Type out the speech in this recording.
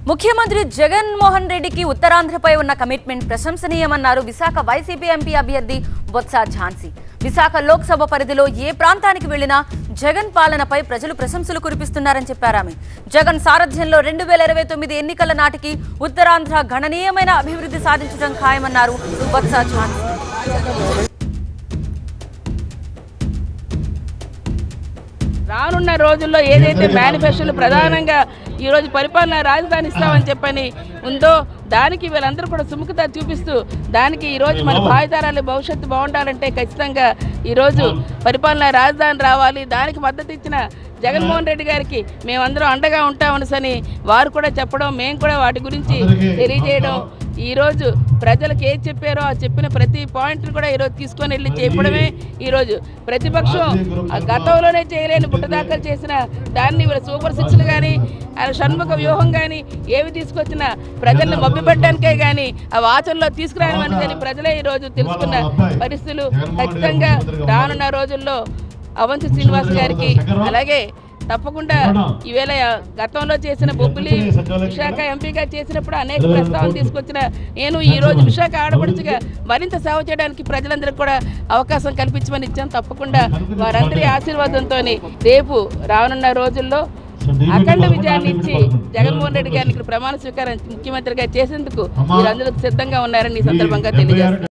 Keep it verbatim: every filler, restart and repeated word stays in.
ముఖ్యమంత్రి జగన్ మోహన్ రెడ్డికి ఉత్తరాంధ్రపై ఉన్న కమిట్మెంట్ ప్రశంసనీయమన్నారు విశాఖ వైసీపీ ఎంపీ అభ్యర్థి బొత్స ఝాన్సీ. విశాఖ లోక్సభ పరిధిలో ఏ ప్రాంతానికి వెళ్లినా జగన్ పాలనపై ప్రజలు ప్రశంసలు కురిపిస్తున్నారని చెప్పారామె. జగన్ సారథ్యంలో రెండు వేల ఇరవై తొమ్మిది ఎన్నికల నాటికి ఉత్తరాంధ్ర గణనీయమైన అభివృద్ధి సాధించడం ఖాయమన్నారు బొత్స ఝాన్సీ. రానున్న రోజుల్లో ఏదైతే మేనిఫెస్టోలు ప్రధానంగా ఈరోజు పరిపాలన రాజధాని ఇస్తామని చెప్పని ఉందో దానికి వీళ్ళందరూ కూడా సుముఖత చూపిస్తూ దానికి ఈరోజు మన భావితరాల భవిష్యత్తు బాగుండాలంటే ఖచ్చితంగా ఈరోజు పరిపాలన రాజధాని రావాలి. దానికి మద్దతు ఇచ్చిన జగన్మోహన్ రెడ్డి గారికి మేమందరం అండగా ఉంటామని వారు కూడా చెప్పడం, మేము కూడా వాటి గురించి తెలియజేయడం, ఈరోజు ప్రజలకు ఏది చెప్పారో ఆ చెప్పిన ప్రతి పాయింట్ని కూడా ఈరోజు తీసుకొని వెళ్ళి చెప్పడమే. ఈరోజు ప్రతిపక్షం గతంలోనే చేయలేని బుట్టదాఖలు చేసిన దాన్ని వీళ్ళ సూపర్ సిక్స్లు కానీ షణ్ముఖ వ్యూహం కానీ ఏవి తీసుకొచ్చినా ప్రజల్ని మభ్యపెట్టడానికే కానీ ఆ ఆచరణలో తీసుకురావని ప్రజలే ఈరోజు తెలుసుకున్న పరిస్థితులు. ఖచ్చితంగా రానున్న రోజుల్లో అవంతి శ్రీనివాస్ గారికి అలాగే తప్పకుండా ఈవేళ గతంలో చేసిన బొబ్బిలి విశాఖ ఎంపీగా చేసినప్పుడు అనేక ప్రస్తావనలు తీసుకొచ్చిన నేను ఈ రోజు విశాఖ ఆడపడుచుగా మరింత సేవ చేయడానికి ప్రజలందరికీ కూడా అవకాశం కల్పించమని ఇచ్చాం. తప్పకుండా వారందరి ఆశీర్వాదంతో రేపు రానున్న రోజుల్లో అఖండ విజయాన్ని ఇచ్చి జగన్మోహన్ రెడ్డి గారిని ఇక్కడ ప్రమాణ స్వీకారం ముఖ్యమంత్రిగా చేసేందుకు మీరందరూ సిద్ధంగా ఉన్నారని ఈ సందర్భంగా తెలియజేస్తారు.